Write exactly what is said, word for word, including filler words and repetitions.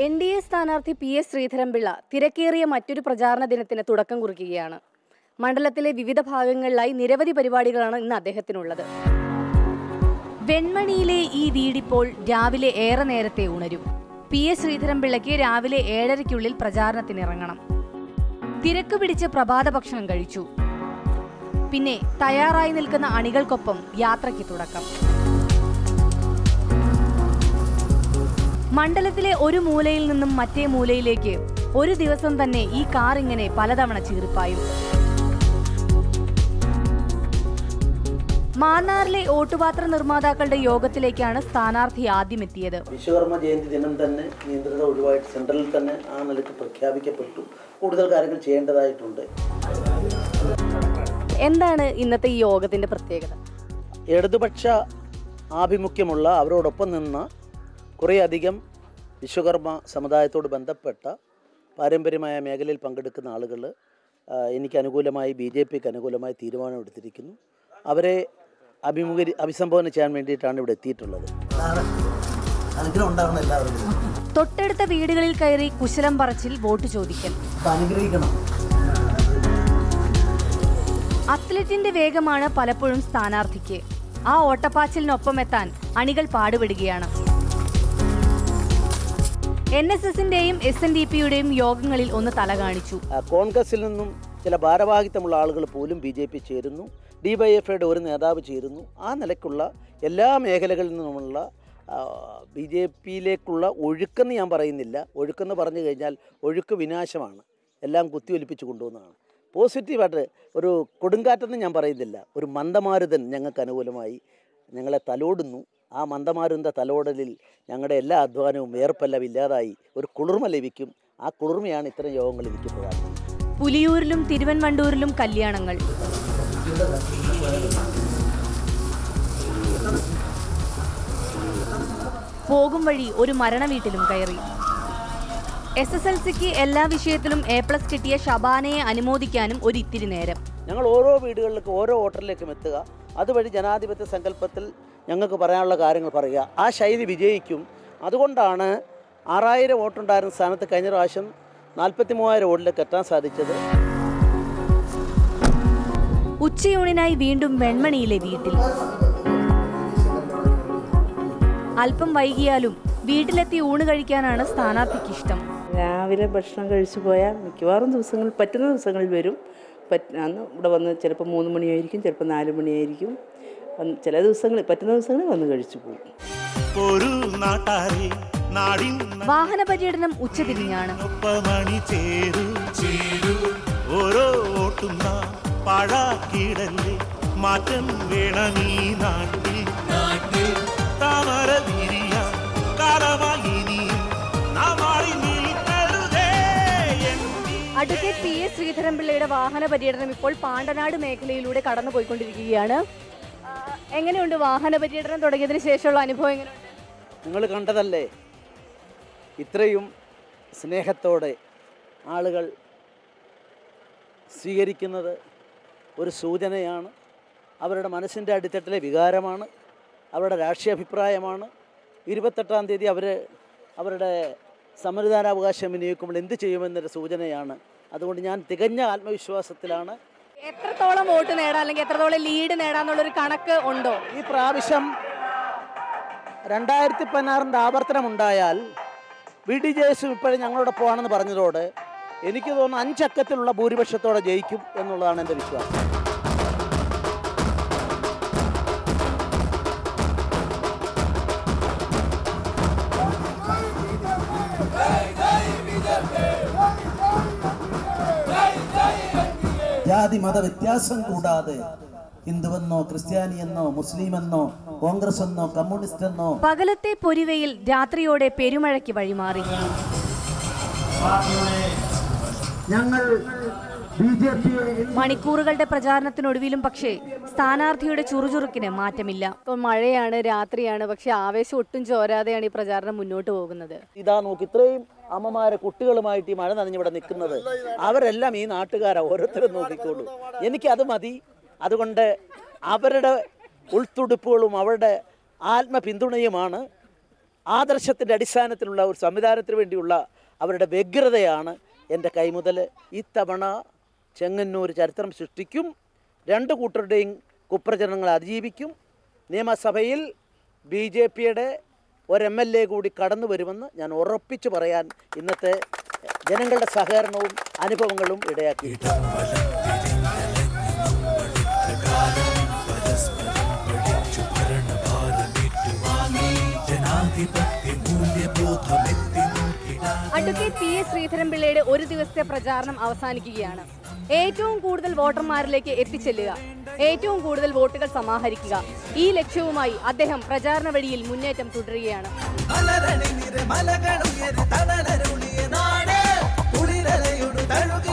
N D A സ്ഥാനാർത്ഥി P S Sreedharan Pillai തിരക്കേറിയ മറ്റൊരു പ്രചാരണ ദിനത്തിന് തുടക്കം കുറിക്കുകയാണ്. മണ്ഡലത്തിലെ വിവിധ ഭാഗങ്ങളിലായി നിരവധി പരിപാടികളാണ് ഇന്ന് അദ്ദേഹത്തിനുള്ളത്. വെൺമണിയിലെ ഈ വീടിപ്പോൾ രാവിലെ ഏറെ നേരത്തെ ഉണരും. പി എസ് ശ്രീധരൻപിള്ളയ്ക്ക് രാവിലെ ഏഴരയ്ക്കുള്ളിൽ പ്രചാരണത്തിനിറങ്ങണം. തിരക്ക് പിടിച്ച് പ്രഭാത ഭക്ഷണം കഴിച്ചു. പിന്നെ തയ്യാറായി നിൽക്കുന്ന അണികൾക്കൊപ്പം യാത്രയ്ക്ക് തുടക്കം. മണ്ഡലത്തിലെ ഒരു മൂലയിൽ നിന്നും മറ്റേ മൂലയിലേക്ക് ഒരു ദിവസം തന്നെ ഈ കാർ ഇങ്ങനെ പലതവണ ചീറിപ്പായും. മാന്നാറിലെ ഓട്ടുപാത്ര നിർമ്മാതാക്കളുടെ യോഗത്തിലേക്കാണ് സ്ഥാനാർത്ഥി ആദ്യം എത്തിയത്. വിശ്വകർമ്മ ജയന്തി ദിനം തന്നെ നിയന്ത്രിത ഒഴിവായിട്ട് സെൻട്രലിൽ തന്നെ ആ നിലയ്ക്ക് പ്രഖ്യാപിക്കപ്പെട്ടു. കൂടുതൽ കാര്യങ്ങൾ ചെയ്യേണ്ടതായിട്ടുണ്ട്. എന്താണ് ഇന്നത്തെ ഈ യോഗത്തിന്റെ പ്രത്യേകത? ഇടതുപക്ഷ ആഭിമുഖ്യമുള്ള അവരോടൊപ്പം നിന്ന കുറേയധികം വിശ്വകർമ്മ സമുദായത്തോട് ബന്ധപ്പെട്ട പാരമ്പര്യമായ മേഖലയിൽ പങ്കെടുക്കുന്ന ആളുകൾ എനിക്ക് അനുകൂലമായി ബി ജെ പിക്ക് അനുകൂലമായി തീരുമാനമെടുത്തിരിക്കുന്നു. അവരെ അഭിമുഖീ അഭിസംബോധന ചെയ്യാൻ വേണ്ടിയിട്ടാണ് ഇവിടെ എത്തിയിട്ടുള്ളത്. തൊട്ടടുത്ത വീടുകളിൽ കയറി കുശലം പറച്ചിൽ, വോട്ട് ചോദിക്കൽ. അത്ലറ്റിന്റെ വേഗമാണ് പലപ്പോഴും സ്ഥാനാർത്ഥിക്ക്. ആ ഓട്ടപ്പാച്ചിലിനൊപ്പം എത്താൻ അണികൾ പാടുപെടുകയാണ്. എൻ എസ് എസിന്റെയും എസ് എൻ ഡി പിയുടെയും യോഗങ്ങളിൽ ഒന്ന് തല കാണിച്ചു. കോൺഗ്രസിൽ നിന്നും ചില ഭാരവാഹിത്വമുള്ള ആളുകൾ പോലും ബി ജെ പി ചേരുന്നു. ഡി വൈ എഫ് ഐയുടെ ഒരു നേതാവ് ചേരുന്നു. ആ നിലയ്ക്കുള്ള എല്ലാ മേഖലകളിൽ നിന്നുമുള്ള ബി ജെ പിയിലേക്കുള്ള ഒഴുക്കെന്ന് ഞാൻ പറയുന്നില്ല. ഒഴുക്കെന്ന് പറഞ്ഞു കഴിഞ്ഞാൽ ഒഴുക്ക് വിനാശമാണ്. എല്ലാം കുത്തിയൊലിപ്പിച്ച് കൊണ്ടുവന്നതാണ്. പോസിറ്റീവായിട്ട് ഒരു കൊടുങ്കാറ്റെന്ന് ഞാൻ പറയുന്നില്ല. ഒരു മന്ദമാരുതൻ ഞങ്ങൾക്ക് അനുകൂലമായി ഞങ്ങളെ തലോടുന്നു. ആ മന്ദമാരുന്ന തലോടലിൽ ഞങ്ങളുടെ എല്ലാ അധ്വാനവും വേർപ്പെല്ലാം ഇല്ലാതായി ഒരു കുളിർമ ലഭിക്കും. ആ കുളിർമയാണ് ഇത്തരം യോഗങ്ങൾ എനിക്ക് പ്രധാനം. പുലിയൂരിലും തിരുവൻവണ്ടൂരിലും കല്യാണങ്ങൾ. പോകും വഴി ഒരു മരണ വീട്ടിലും കയറി. എസ് എസ് എൽ സിക്ക് എല്ലാ വിഷയത്തിലും എ പ്ലസ് കിട്ടിയ ഷബാനയെ അനുമോദിക്കാനും ഒരു ഇത്തിരി നേരം. ഞങ്ങൾ ഓരോ വീടുകളിലേക്കും ഓരോ വോട്ടറിലേക്കും എത്തുക. അതുവഴി ജനാധിപത്യ സങ്കല്പത്തിൽ ഞങ്ങൾക്ക് പറയാനുള്ള കാര്യങ്ങൾ പറയുക. ആ ശൈലി വിജയിക്കും. അതുകൊണ്ടാണ് ആറായിരം വോട്ടുണ്ടായിരുന്ന സ്ഥാനത്ത് കഴിഞ്ഞ പ്രാവശ്യം നാൽപ്പത്തി മൂവായിരം വോട്ടിലേക്ക് എത്താൻ സാധിച്ചത്. ഉച്ചയൂണിനായി വീണ്ടും വെൺമണിയിലെ വീട്ടിൽ. അല്പം വൈകിയാലും വീട്ടിലെത്തി ഊണ് കഴിക്കാനാണ് സ്ഥാനാർത്ഥിക്ക് ഇഷ്ടം. രാവിലെ ഭക്ഷണം കഴിച്ചു പോയാൽ മിക്കവാറും ദിവസങ്ങളിൽ പറ്റുന്ന ദിവസങ്ങളിൽ വരും. പറ്റ അന്ന് ഇവിടെ വന്ന് ചിലപ്പോൾ മൂന്ന് മണിയായിരിക്കും, ചിലപ്പോൾ നാല് മണിയായിരിക്കും. ചില ദിവസങ്ങളിൽ പറ്റുന്ന ദിവസങ്ങളിൽ വന്ന് കഴിച്ചു പോകും. വാഹന പര്യടനം ഉച്ചതിരിഞ്ഞാണ്. അഡ്വക്കേറ്റ് പി എസ് ശ്രീധരൻപിള്ളയുടെ വാഹന പര്യടനം ഇപ്പോൾ പാണ്ടനാട് മേഖലയിലൂടെ കടന്നു പോയിക്കൊണ്ടിരിക്കുകയാണ്. എങ്ങനെയുണ്ട് വാഹന പര്യടനം തുടങ്ങിയതിന് ശേഷമുള്ള അനുഭവം? എങ്ങനെയുണ്ട്? നിങ്ങൾ കണ്ടതല്ലേ, ഇത്രയും സ്നേഹത്തോടെ ആളുകൾ സ്വീകരിക്കുന്നത് ഒരു സൂചനയാണ്. അവരുടെ മനസ്സിൻ്റെ അടിത്തട്ടിലെ വികാരമാണ്, അവരുടെ രാഷ്ട്രീയ അഭിപ്രായമാണ്. ഇരുപത്തെട്ടാം തീയതി അവർ അവരുടെ സമ്മതിദാനാവകാശം വിനിയോഗിക്കുമ്പോൾ എന്ത് ചെയ്യുമെന്നൊരു സൂചനയാണ്. അതുകൊണ്ട് ഞാൻ തികഞ്ഞ ആത്മവിശ്വാസത്തിലാണ്. എത്രത്തോളം വോട്ട് നേടാം അല്ലെങ്കിൽ എത്രത്തോളം ലീഡ് നേടാന്നുള്ളൊരു കണക്ക് ഉണ്ടോ? ഈ പ്രാവശ്യം രണ്ടായിരത്തി പതിനാറിൻ്റെ ആവർത്തനം ഉണ്ടായാൽ വി ഡി ജയസും ഇപ്പോഴും ഞങ്ങളോട് പോകണമെന്ന് പറഞ്ഞതോടെ എനിക്ക് തോന്നുന്നു അഞ്ചക്കത്തിലുള്ള ഭൂരിപക്ഷത്തോടെ ജയിക്കും എന്നുള്ളതാണ് എൻ്റെ വിശ്വാസം. ജാതി മത വ്യത്യാസം കൂടാതെ ഹിന്ദുവെന്നോ ക്രിസ്ത്യാനിയെന്നോ മുസ്ലിമെന്നോ കോൺഗ്രസ് എന്നോ കമ്മ്യൂണിസ്റ്റ് എന്നോ. പകലത്തെ പൊരിവയിൽ രാത്രിയോടെ പെരുമഴയ്ക്ക് വഴിമാറി. ഞങ്ങൾ മണിക്കൂറുകളുടെ പ്രചാരണത്തിനൊടുവിലും പക്ഷേ സ്ഥാനാർത്ഥിയുടെ ചുറുചുറുക്കിന് മാറ്റമില്ല. ഇപ്പോൾ മഴയാണ്, രാത്രിയാണ്, പക്ഷെ ആവേശം ഒട്ടും ചോരാതെയാണ് ഈ പ്രചാരണം മുന്നോട്ട് പോകുന്നത്. ഇതാ നോക്ക്, ഇത്രയും അമ്മമാരെ കുട്ടികളുമായിട്ട് ഈ മഴ നനഞ്ഞിവിടെ നിൽക്കുന്നത്. അവരെല്ലാം ഈ നാട്ടുകാരാ, ഓരോരുത്തരും നോക്കിക്കോളൂ. എനിക്കത് മതി. അതുകൊണ്ട് അവരുടെ ഉൾത്തുടുപ്പുകളും അവരുടെ ആത്മപിന്തുണയുമാണ് ആദർശത്തിൻ്റെ അടിസ്ഥാനത്തിലുള്ള ഒരു സംവിധാനത്തിന് വേണ്ടിയുള്ള അവരുടെ വ്യഗ്രതയാണ് എൻ്റെ കൈമുതൽ. ഇത്തവണ ചെങ്ങന്നൂർ ചരിത്രം സൃഷ്ടിക്കും. രണ്ട് കൂട്ടരുടെയും കുപ്രചരണങ്ങൾ അതിജീവിക്കും. നിയമസഭയിൽ ബി ജെ പിയുടെ ഒരു എം എൽ എ കൂടി കടന്നു വരുമെന്ന് ഞാൻ ഉറപ്പിച്ചു പറയാൻ ഇന്നത്തെ ജനങ്ങളുടെ സഹകരണവും അനുഭവങ്ങളും ഇടയാക്കിയിട്ടുണ്ട്. അഡ്വക്കേറ്റ് പി എസ് ശ്രീധരൻപിള്ളയുടെ ഒരു ദിവസത്തെ പ്രചാരണം അവസാനിക്കുകയാണ്. ഏറ്റവും കൂടുതൽ വോട്ടർമാരിലേക്ക് എത്തിച്ചെല്ലുക, ഏറ്റവും കൂടുതൽ വോട്ടുകൾ സമാഹരിക്കുക, ഈ ലക്ഷ്യവുമായി അദ്ദേഹം പ്രചാരണ വഴിയിൽ മുന്നേറ്റം തുടരുകയാണ്.